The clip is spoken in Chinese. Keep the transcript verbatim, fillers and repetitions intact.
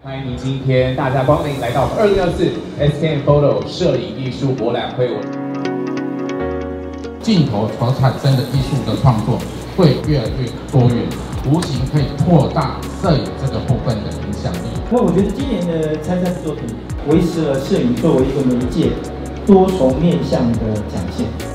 欢迎您今天大驾光临来到我们二零二四 S K M Photo 摄影艺术博览会。 镜头所产生的艺术的创作会越来越多元，无形可以扩大摄影这个部分的影响力。 那我觉得今年的参赛作品维持了摄影作为一个媒介多重面向的展现。